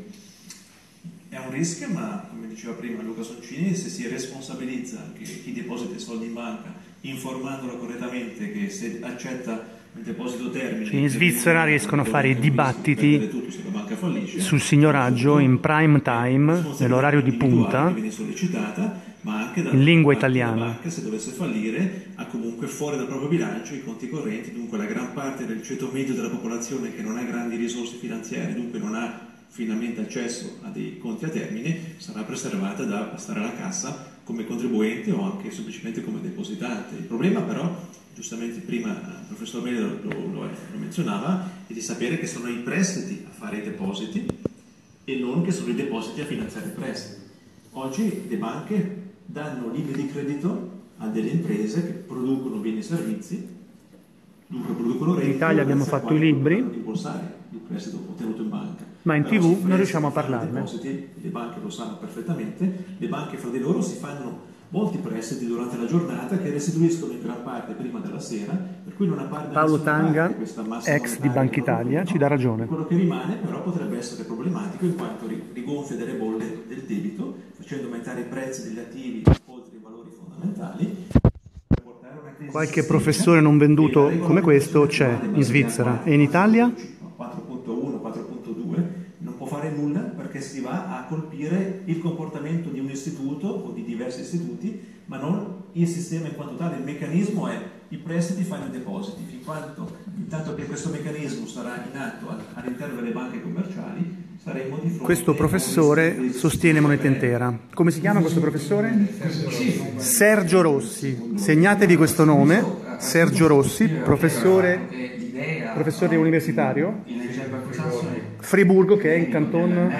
È un rischio, ma come diceva prima Luca Soncini, se si responsabilizza anche chi deposita i soldi in banca, informandolo correttamente che se accetta il deposito termine... Cioè in Svizzera riescono a fare i dibattiti tutto se la banca fallisce, sul signoraggio in prime time, nell'orario di punta, che viene sollecitata, ma anche da in lingua parte della italiana. banca, se dovesse fallire, ha comunque fuori dal proprio bilancio i conti correnti, dunque la gran parte del ceto medio della popolazione che non ha grandi risorse finanziarie, dunque non ha finalmente accesso a dei conti a termine, sarà preservata da passare alla cassa come contribuente o anche semplicemente come depositante. Il problema però, giustamente prima il professor Mele lo, lo, lo menzionava, è di sapere che sono i prestiti a fare i depositi e non che sono i depositi a finanziare i prestiti. Oggi le banche danno linee di credito a delle imprese che producono beni e servizi, dunque producono reddito. In Italia abbiamo grazie al fatto i quale libri. potranno rimborsare il prestito ottenuto in banca. Ma in Però tivù si non presta riusciamo a a fare parlarne. depositi, le banche lo sanno perfettamente, le banche fra di loro si fanno molti prestiti durante la giornata che restituiscono in gran parte prima della sera, per cui non appare da Paolo nessuna Tanga, parte questa massa ex di monetaria Banca che loro Italia, producono. ci dà ragione. Quello che rimane però potrebbe essere problematico in quanto ri- rigonfia delle bolle del debito, facendo aumentare i prezzi degli attivi oltre i valori fondamentali fondamentali. Qualche professore non venduto come questo c'è in Svizzera e in Italia? quattro punto uno, quattro punto due non può fare nulla perché si va a colpire il comportamento di un istituto o di diversi istituti, ma non il sistema in quanto tale. Il meccanismo è i prestiti fanno i depositi, fin quanto intanto che questo meccanismo sarà in atto all'interno delle banche commerciali saremo di fronte. Questo professore sostiene moneta intera. Come si chiama questo professore? Sergio Rossi. Segnatevi questo nome, Sergio Rossi, professore, professore universitario, Friburgo, che è in Canton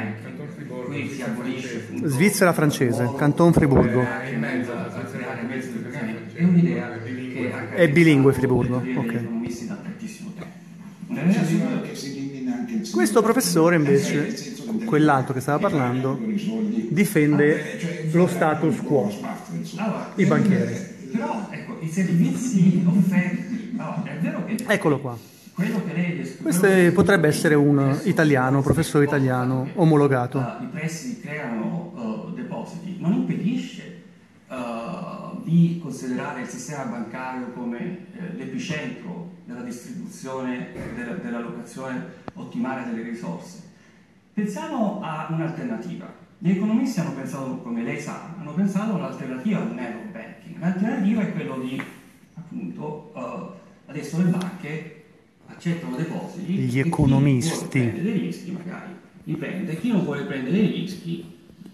Svizzera francese, Canton Friburgo. È bilingue Friburgo, ok. Questo professore invece, quell'altro che stava parlando, difende lo status quo, i banchieri. Però ecco, i servizi offerti, no, è vero che Eccolo qua. quello che lei descrive, Questo potrebbe essere un italiano, professore italiano, omologato. uh, i prestiti creano uh, depositi, non impedisce uh, di considerare il sistema bancario come eh, l'epicentro della distribuzione, della, dell'allocazione ottimale delle risorse. Pensiamo a un'alternativa. Gli economisti hanno pensato, come lei sa, hanno pensato all'alternativa al narrow banking. L'alternativa è quello di, appunto, uh, adesso le banche accettano depositi. Gli economisti. Chi vuole prendere dei rischi magari li prende, chi non vuole prendere dei rischi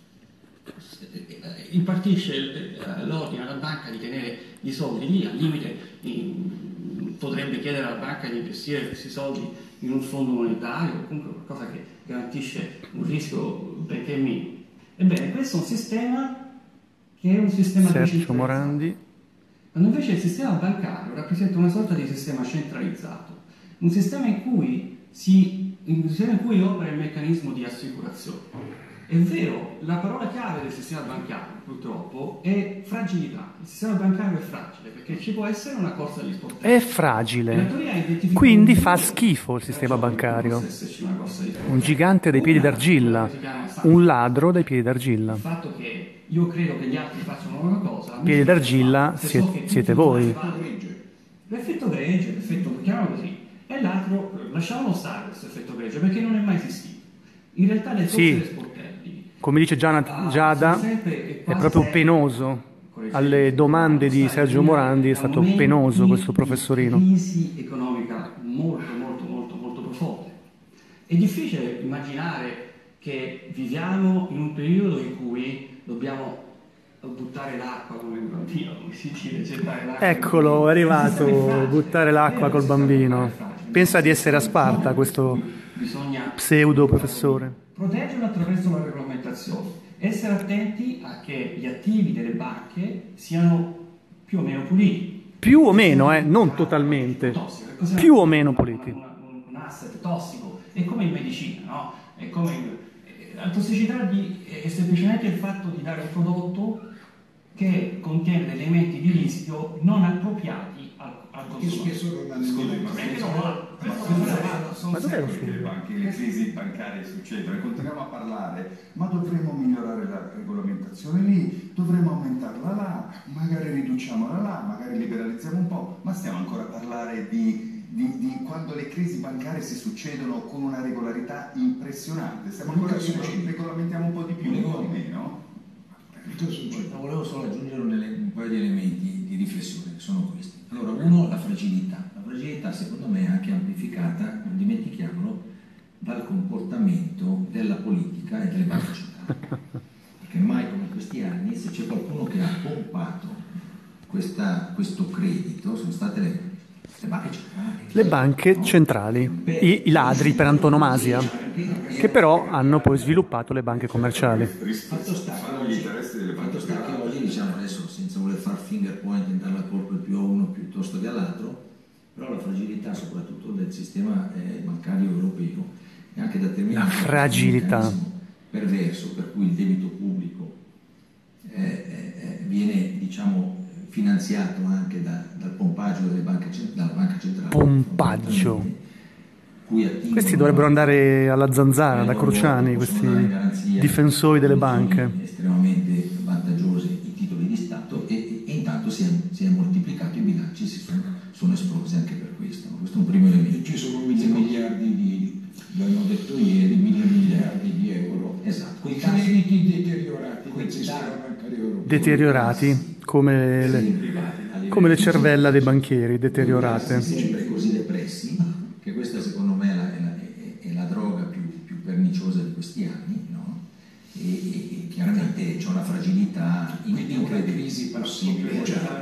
impartisce l'ordine alla banca di tenere i soldi lì, al limite in, potrebbe chiedere alla banca di investire questi soldi in un fondo monetario o comunque qualcosa che garantisce un rischio benché minimo. Ebbene, questo è un sistema che è un sistema Sergio Morandi. Quando invece il sistema bancario rappresenta una sorta di sistema centralizzato, un sistema in cui, si, un sistema in cui opera il meccanismo di assicurazione. È vero, la parola chiave del sistema bancario purtroppo è fragilità. Il sistema bancario è fragile perché ci può essere una corsa agli sportelli. È fragile, quindi fa schifo il sistema bancario. Un gigante dai piedi d'argilla, un ladro dai piedi d'argilla. Il fatto che io credo che gli altri facciano una cosa... Piedi d'argilla siete, siete voi. L'effetto gregge, l'effetto, chiamiamolo così, e l'altro, lasciamolo stare questo effetto gregge perché non è mai esistito. In realtà le corse agli sportelli, come dice Giada, Giada, è proprio penoso. Alle domande di Sergio Morandi è stato penoso questo professorino. Una crisi economica molto, molto, molto, molto profonda. È difficile immaginare che viviamo in un periodo in cui dobbiamo buttare l'acqua come un bambino, come si dice, gettare l'acqua. Eccolo, è arrivato, buttare l'acqua col bambino. Pensa di essere a Sparta questo pseudo professore. Proteggerlo attraverso la regolamentazione, essere attenti a che gli attivi delle banche siano più o meno puliti. Più o meno, eh, non totalmente. Più o meno puliti. Un, un, un asset tossico, è come in medicina, no? È come in, la tossicità di, è semplicemente il fatto di dare un prodotto che contiene degli elementi di rischio non appropriati al, al consumatore. Ma dov'è lo studio? Anche le crisi bancarie succedono e continuiamo a parlare, ma dovremmo migliorare la regolamentazione lì, dovremmo aumentarla là, magari riduciamola là, magari liberalizziamo un po', ma stiamo ancora a parlare di, di, di quando le crisi bancarie si succedono con una regolarità impressionante. Stiamo ancora dicendo regolamentiamo un po' di più, un po' di meno. Volevo solo aggiungere un paio di elementi di riflessione, che sono questi. Allora, uno, la fragilità. La fragilità, secondo me, è anche amplificata, non dimentichiamolo, dal comportamento della politica e delle banche centrali. Perché mai come in questi anni, se c'è qualcuno che ha pompato questa, questo credito, sono state le, le banche centrali. Le banche centrali, i, i ladri per antonomasia, che però hanno poi sviluppato le banche commerciali. Fatto sta che oggi, diciamo adesso, senza voler far finger point e dare la colpa più a uno piuttosto che all'altro, però la fragilità soprattutto del sistema eh, bancario europeo è anche determinata la fragilità da un perverso per cui il debito pubblico eh, eh, viene, diciamo, finanziato anche da, dal pompaggio delle banche, dalla banca centrale. Pompaggio. Questi dovrebbero andare alla zanzara da Cruciani, questi difensori delle banche. Estremamente vantaggiosi i titoli di Stato e ci sono mille miliardi di, l'hanno detto ieri, mille miliardi di euro. Esatto. I crediti deteriorati del sistema bancario europeo. Deteriorati, come le, come le cervella dei banchieri, deteriorate. Sempre così depressi, che questa secondo me è la, è la, è la droga più, più perniciosa di questi anni, no? E, e, e chiaramente c'è una fragilità incredibile. Possibile.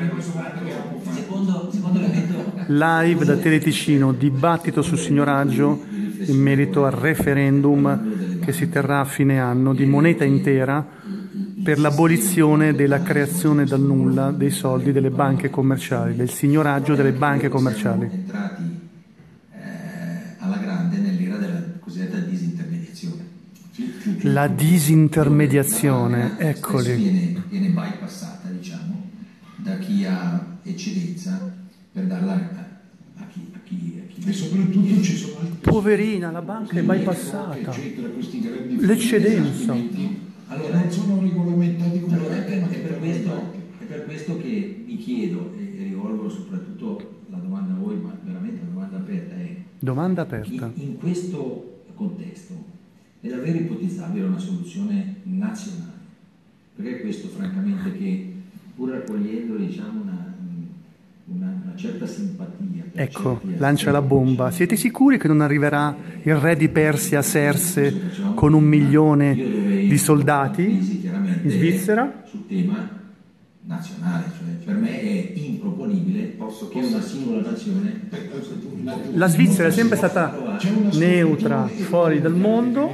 Secondo, secondo elemento... Live da Teleticino, dibattito sul signoraggio in merito al referendum che si terrà a fine anno di moneta intera per l'abolizione della creazione dal nulla dei soldi delle banche commerciali, del signoraggio delle banche commerciali. Siamo entrati eh, alla grande nell'era della cosiddetta disintermediazione. La disintermediazione, eccoli. Viene, viene bypassata, diciamo, da chi ha eccedenza per darla a, a chi... A chi, a chi e soprattutto ci sono... Poverina, la banca è bypassata. L'eccedenza. Allora, non sono regolamentati come allora, è, per, è, per questo, è per questo che mi chiedo, e, e rivolgo soprattutto la domanda a voi, ma veramente la domanda aperta è... Domanda aperta. In, in questo contesto è davvero ipotizzabile una soluzione nazionale? Perché questo, francamente, che pur raccogliendo, diciamo, una, una, una certa simpatia... Per ecco, lancia la bomba. Siete sicuri che non arriverà il re di Persia, Serse, con un milione di soldati in Svizzera? Sul tema nazionale, cioè per me è improponibile posso che una singola nazione... La Svizzera è sempre stata neutra, fuori dal mondo,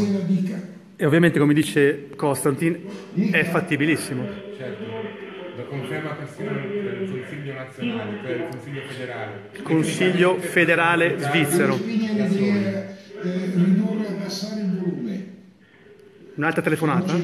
e ovviamente, come dice Costantin, è fattibilissimo. Certo, lo conferma persino il Consiglio nazionale, cioè il Consiglio federale. Il Consiglio federale svizzero. Ridurre e abbassare il volume. Un'altra telefonata?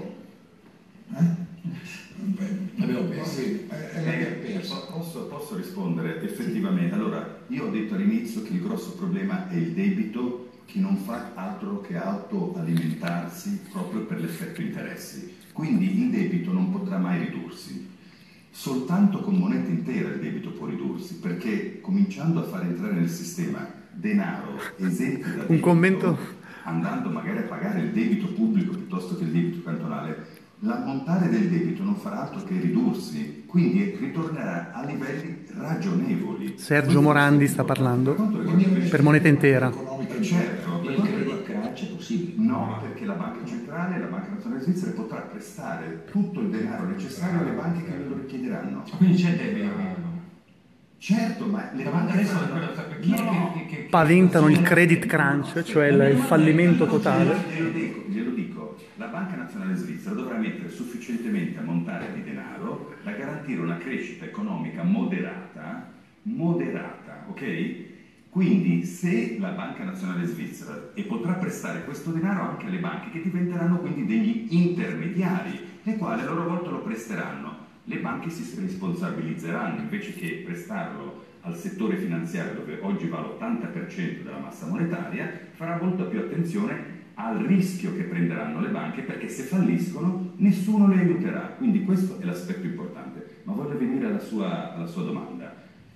Abbiamo perso. Eh, posso, posso rispondere effettivamente? Allora, io ho detto all'inizio che il grosso problema è il debito, che non fa altro che autoalimentarsi proprio per l'effetto interessi. Quindi il debito non potrà mai ridursi. Soltanto con moneta intera il debito può ridursi, perché cominciando a far entrare nel sistema denaro esenti da debito, un commento, andando magari a pagare il debito pubblico piuttosto che il debito cantonale, l'ammontare del debito non farà altro che ridursi, quindi ritornerà a livelli ragionevoli. Sergio Morandi sta parlando per moneta intera. Certo, per il credit crunch è possibile? No, perché la banca centrale, la Banca Nazionale Svizzera, potrà prestare tutto il denaro necessario alle banche che lo richiederanno. Quindi c'è debito. Certo, ma le banche adesso no. che, che, che, paventano il credit crunch, cioè il fallimento totale. Glielo dico, glielo dico, la Banca Nazionale Svizzera dovrà mettere sufficientemente ammontare di denaro da garantire una crescita economica moderata, moderata, ok? Quindi se la Banca Nazionale Svizzera, e potrà prestare questo denaro anche alle banche che diventeranno quindi degli intermediari, le quali a loro volta lo presteranno, le banche si responsabilizzeranno invece che prestarlo al settore finanziario dove oggi va l'ottanta per cento della massa monetaria, farà molta più attenzione al rischio che prenderanno le banche, perché se falliscono nessuno le aiuterà. Quindi questo è l'aspetto importante. Ma voglio venire alla sua, alla sua domanda.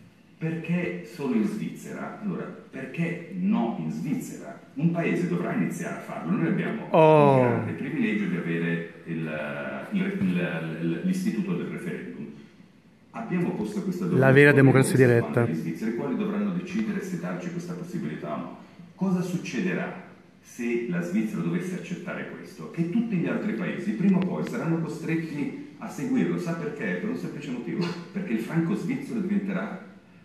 Perché solo in Svizzera? Allora, perché no in Svizzera? Un paese dovrà iniziare a farlo. Noi abbiamo oh. il grande privilegio di avere il, il, il, l'istituto del referendum. Abbiamo posto questa domanda. La vera democrazia diretta. Gli svizzeri, i quali dovranno decidere se darci questa possibilità o no. Cosa succederà se la Svizzera dovesse accettare questo? Che tutti gli altri paesi prima o poi saranno costretti a seguirlo. Sa perché? Per un semplice motivo. Perché il franco svizzero diventerà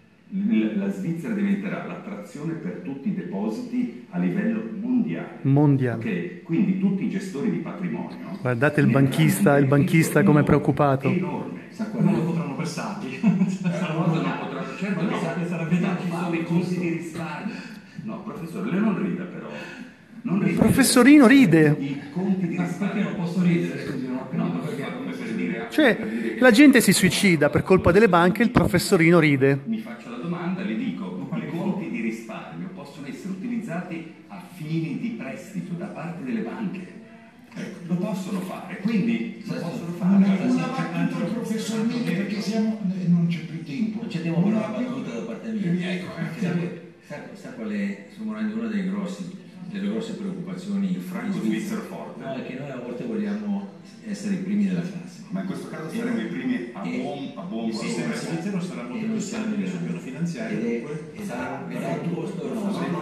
la Svizzera diventerà l'attrazione per tutti i depositi a livello mondiale. Mondiale. Okay? Quindi tutti i gestori di patrimonio. Guardate il banchista, il banchista come è preoccupato. Enorme. Non lo potranno prestare. Non potranno, certo, no, ci sono i conti di risparmio. No, professore, lei non rida però. Non ride. Il professorino ride. I conti di risparmio. Non posso ridere, scusi, no? No, perché come per dire. Cioè, la gente si suicida per colpa delle banche, il professorino ride. Mi faccio la domanda, le dico, i conti di risparmio possono essere utilizzati a fini di prestito da parte delle banche. Ecco, lo possono fare, quindi lo possono fare. Una, una battuta al professor Mini, perché siamo, non c'è più tempo. Non c'è tempo per una battuta da parte mia. Ecco, sa, sa qual è, insomma, una dei grossi, delle grosse preoccupazioni il franco svizzero forte. No, è che noi a volte vogliamo essere i primi della classe. Ma in questo caso saremo i primi a buon a buon Il sistema svizzero sarà molto più stabile sul piano finanziario, dunque, e sarà un costo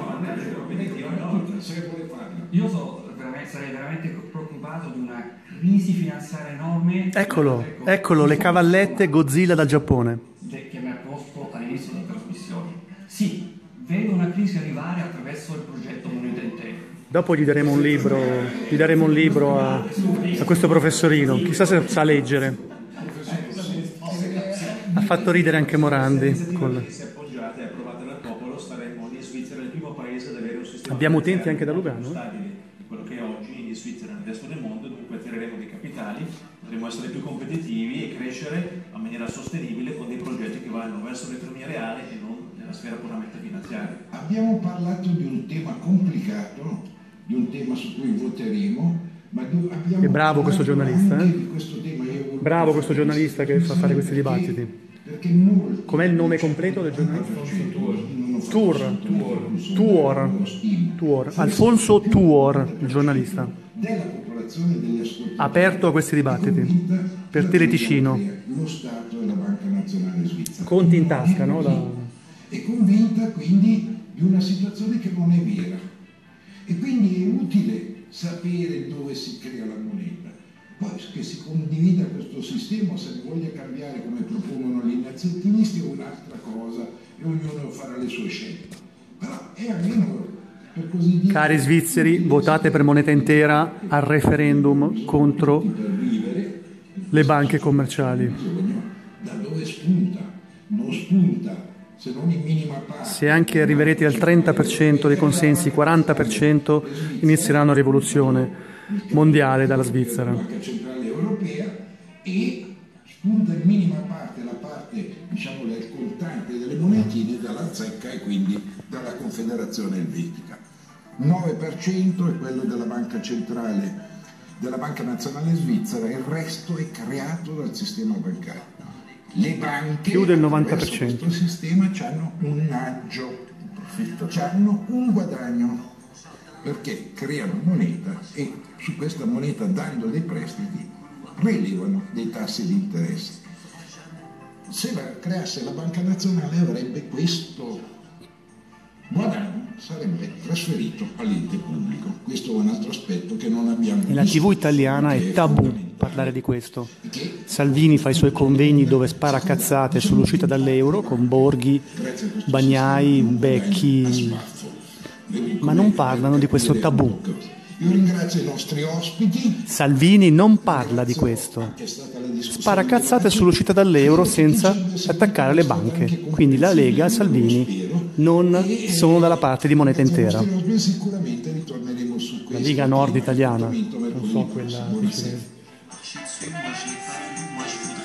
Io so, veramente, sarei veramente preoccupato di una crisi finanziaria enorme. Eccolo, eccolo, le cavallette Godzilla dal Giappone. Che mi ha posto all'inizio della trasmissione. Sì, vedo una crisi arrivare attraverso il progetto Moneta Intera. Dopo gli daremo un libro, gli daremo un libro a, a questo professorino, chissà se sa leggere. Ha fatto ridere anche Morandi. Col... Se appoggiata e approvata dal popolo, staremo in Svizzera il primo paese ad avere un sistema Abbiamo utenti anche da Lugano? stabile di quello che è oggi in Svizzera nel resto del mondo, dunque attireremo dei capitali, potremo essere più competitivi e crescere in maniera sostenibile con dei progetti che vanno verso l'economia reale e non nella sfera puramente finanziaria. Abbiamo parlato di un tema complicato, di un tema su cui voteremo, ma di, abbiamo È bravo questo giornalista, eh? di questo tema. Io Bravo questo giornalista che fa fare questi dibattiti. Com'è il nome completo del giornalista? Tour. Tuor. Tuor. Alfonso Tuor, il giornalista. Della popolazione degli ascoltatori. Aperto a questi dibattiti. Per Teleticino. Lo Stato e la Banca Nazionale Svizzera. Conti in tasca, no? Da... È convinta quindi di una situazione che non è vera. E quindi è utile sapere dove si crea la moneta. Poi che si condivida questo sistema, se ne voglia cambiare come propongono gli innanzituttisti, è un'altra cosa e ognuno farà le sue scelte. Però è almeno, per così dire... Cari svizzeri, votate per Moneta Intera al referendum contro le banche commerciali. Da dove spunta? Non spunta, se non in minima parte. Se anche arriverete al trenta per cento dei consensi, quaranta per cento inizierà una rivoluzione mondiale dalla Svizzera. La Banca Centrale Europea, e spunta in minima parte la parte, diciamo, del contante delle monetine dalla zecca e quindi dalla Confederazione Elvetica. nove per cento è quello della Banca Centrale, della Banca Nazionale Svizzera, il resto è creato dal sistema bancario. Le banche, più del novanta per cento. Questo sistema hanno un aggio, hanno un guadagno, perché creano moneta e su questa moneta, dando dei prestiti, rilevano dei tassi di interesse. Se la creasse la Banca Nazionale avrebbe questo guadagno, sarebbe trasferito all'ente pubblico. Questo è un altro aspetto che non abbiamo visto. Nella tivù italiana è tabù parlare di questo. Salvini fa i suoi convegni dove spara cazzate sull'uscita dall'euro con Borghi, Bagnai, Becchi, ma non parlano di questo tabù. Io ringrazio i nostri ospiti. Salvini non parla di questo. Spara cazzate sull'uscita dall'euro senza attaccare le banche. Quindi la Lega e Salvini non sono dalla parte di Moneta Intera. Sicuramente ritorneremo su questo. La Lega Nord italiana, non so quella siciliana.